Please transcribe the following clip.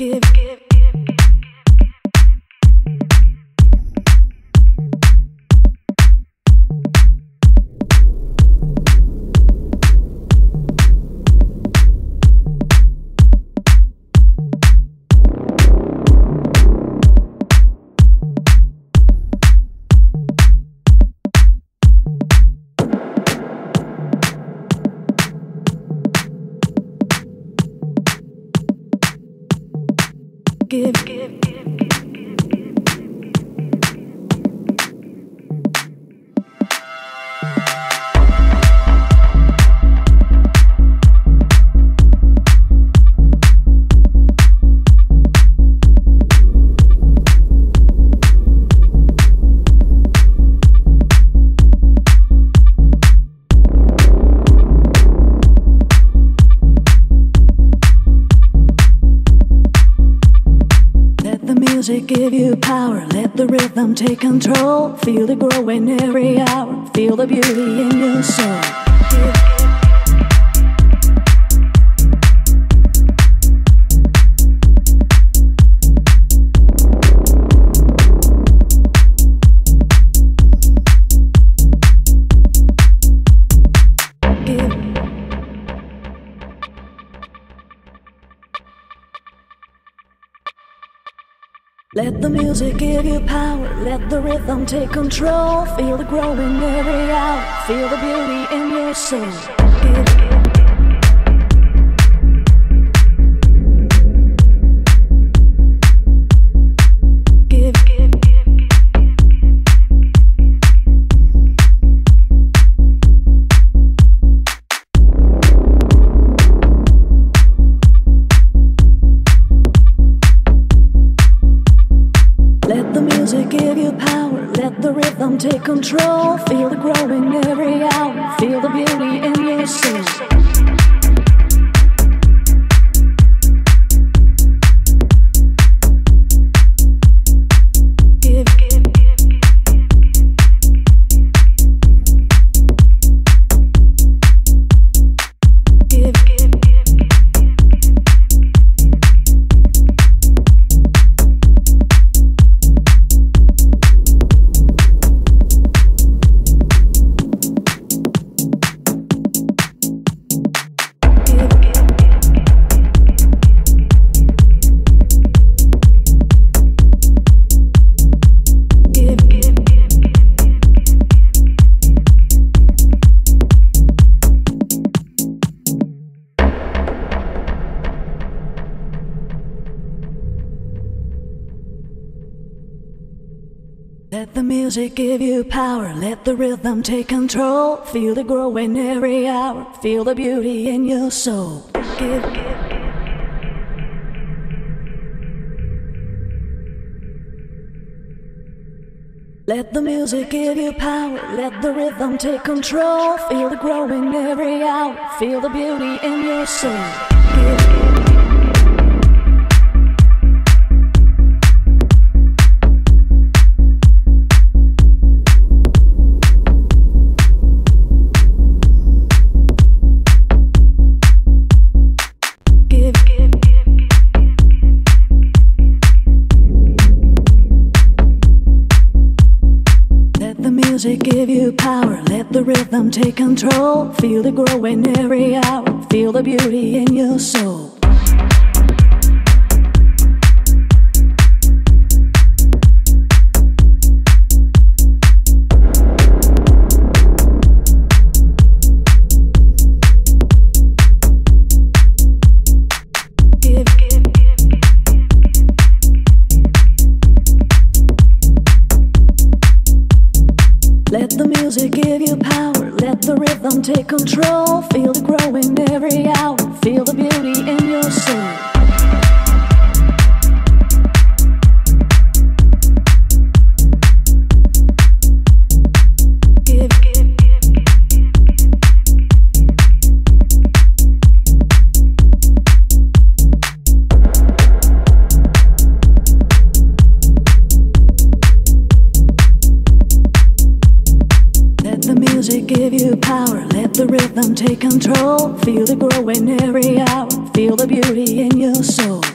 Music give you power, let the rhythm take control. Feel it growing every hour, feel the beauty in your soul. Let the music give you power, let the rhythm take control. Feel it growing every hour, feel the beauty in your soul. Let the music give you power, let the rhythm take control. Feel it growing every hour, feel the beauty in your soul. Let the music give you power, let the rhythm take control. Feel it growing every hour, feel the beauty in your soul. Let the music give you power, let the rhythm take control. Feel it growing every hour, feel the beauty in your soul. Music give you power, let the rhythm take control. Feel it growing every hour, feel the beauty in your soul. Let the music give you power, let the rhythm take control. Feel it growing every hour, feel the beauty in your soul. Music give you power, let the rhythm take control. Feel it growing every hour, feel the beauty in your soul.